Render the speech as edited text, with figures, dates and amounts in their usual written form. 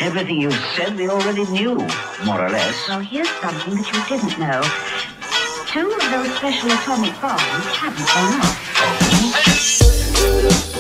Everything you said we already knew, more or less. Well, here's something that you didn't know. 2 of those special atomic bombs haven't gone off.